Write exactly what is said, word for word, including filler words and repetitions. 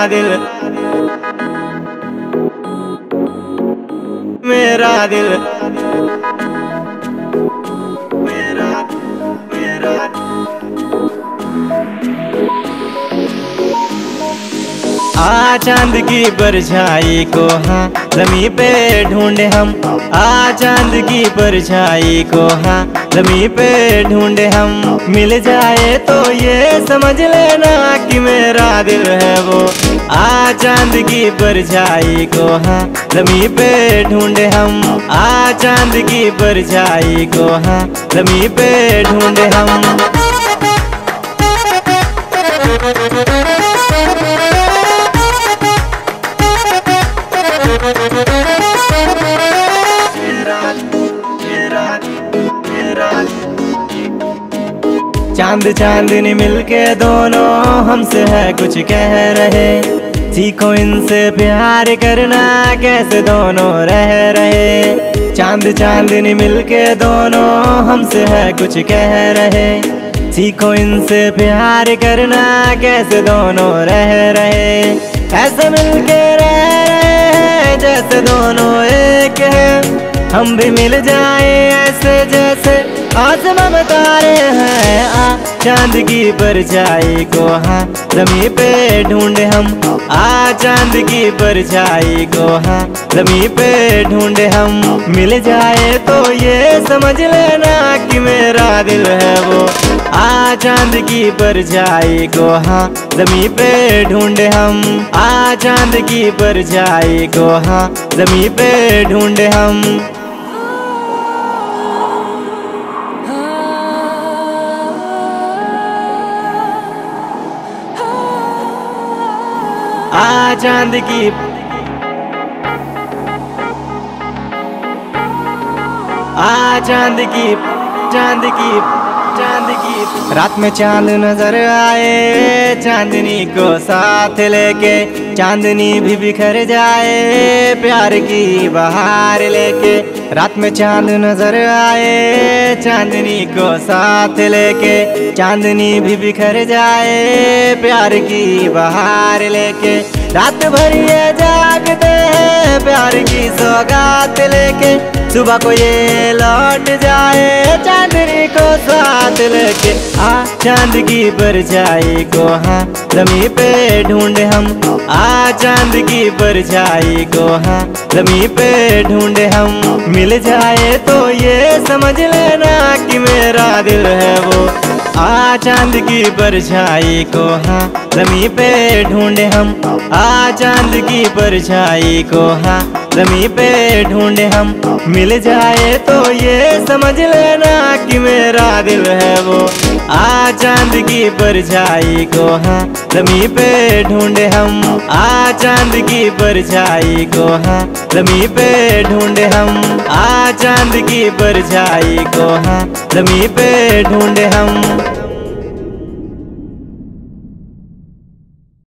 दिल, मेरा दिल, मेरा मेरा आ चांद की परछाई को हाँ ज़मीं पे ढूंढे हम, आ चांद की परछाई को हाँ ज़मीं पे ढूंढे हम। मिल जाए तो ये समझ लेना कि मेरा दिल है वो, आ चांद की परछाई को हाँ ज़मीं पे ढूंढे हम, आ चांद की परछाई को हाँ ज़मीं पे ढूंढे हम। चांद चांदनी मिलके दोनों हमसे है कुछ कह रहे, सीखो इनसे प्यार करना कैसे दोनों रह रहे। चांद चांदनी मिलके दोनों हमसे है कुछ कह रहे, सीखो इनसे प्यार करना कैसे दोनों रह रहे। ऐसे मिलके रह रहे जैसे दोनों एक है, हम भी मिल जाए ऐसे जैसे आसमां में तारे हैं। आ चांद की परछाई को हाँ ज़मीं पे ढूंढे हम, आ चांद की परछाई को हाँ ज़मीं पे ढूंढे हम। मिल जाए तो ये समझ लेना कि मेरा दिल है वो, आ चांद की परछाई को हाँ ज़मीं पे ढूंढे हम, आ चांद की परछाई को हाँ ज़मीं पे ढूंढे हम। आ चांद की आ चांद की चांद की चांद की रात में चांद नजर आए, चांदनी को साथ लेके चांदनी भी बिखर जाए प्यार की बहार लेके। रात में चांद नजर आए, चांदनी को साथ लेके चांदनी भी बिखर जाए प्यार की बहार लेके। रात भर ये जागते हैं प्यार की सौगात लेके, सुबह को ये लौट जाए चांदनी को साथ लेके। आ चांद की परछाई को हाँ ज़मीं पे ढूंढे हम, आ चांद की परछाई को हाँ ज़मीं पे ढूंढे हम। मिल जाए तो ये समझ लेना कि मेरा दिल है वो, आ चांद की परछाई को हाँ ज़मीं पे ढूंढे हम, आ चांद की परछाई को हाँ ज़मीं पे ढूंढे हम। मिल जाए तो ये समझ लेना कि मेरा दिल है वो, आ चांद की परछाई को हाँ ज़मीं पे ढूंढे हम, आ चांद की परछाई को हाँ ज़मीं पे ढूंढे हम, आ चांद की परछाई को हाँ ज़मीं पे ढूंढे हम।